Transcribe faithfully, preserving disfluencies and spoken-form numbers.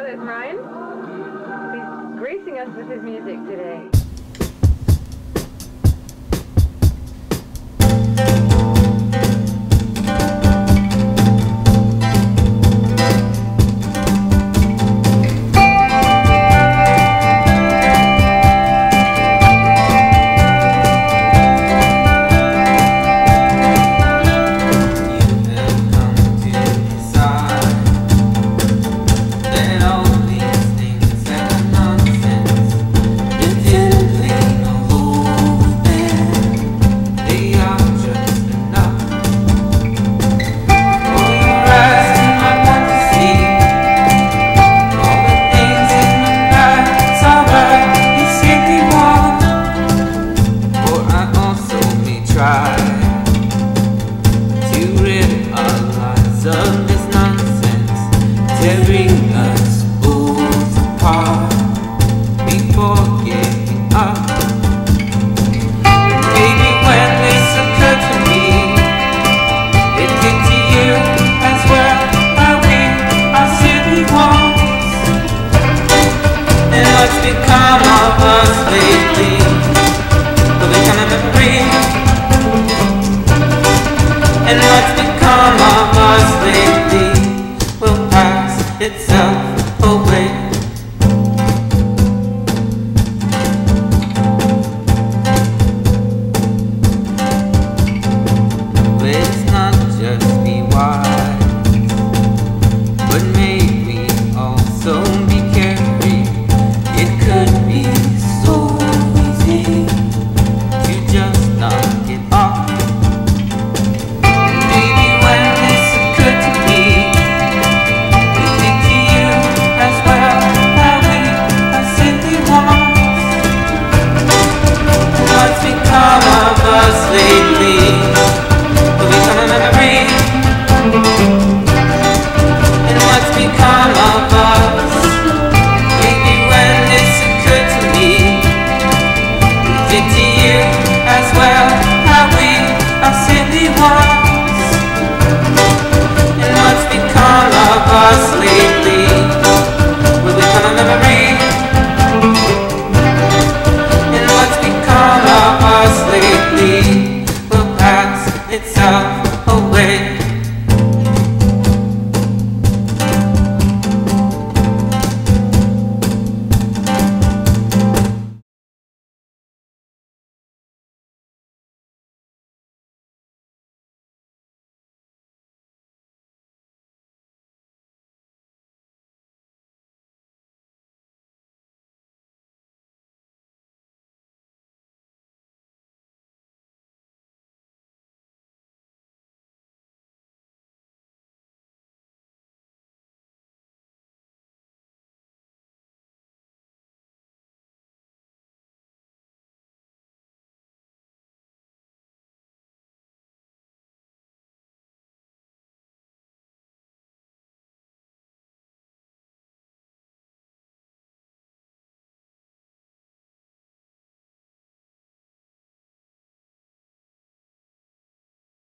it, Ryan. He's gracing us with his music today. Tearing us both apart before giving up. Maybe when this occurred to me, it did to you as well. How we are silly ones, and what's become of us lately will become a memory. And what's become of us lately will pass itself away.